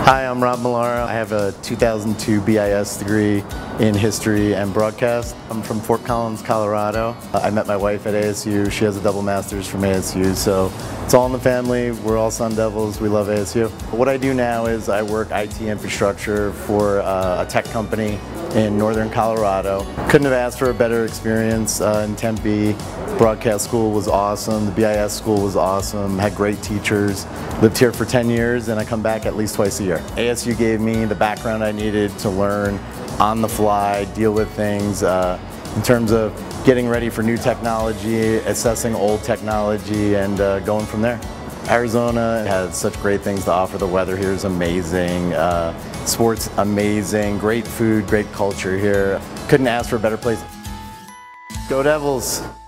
Hi, I'm Rob Millara. I have a 2002 BIS degree in history and broadcast. I'm from Fort Collins, Colorado. I met my wife at ASU. She has a double master's from ASU, so it's all in the family. We're all Sun Devils. We love ASU. What I do now is I work IT infrastructure for a tech company in northern Colorado. Couldn't have asked for a better experience in Tempe. Broadcast school was awesome. The BIS school was awesome. Had great teachers. Lived here for 10 years and I come back at least twice a year. ASU gave me the background I needed to learn on the fly, deal with things in terms of getting ready for new technology, assessing old technology, and going from there. Arizona has such great things to offer. The weather here is amazing. Sports amazing. Great food, great culture here. Couldn't ask for a better place. Go Devils!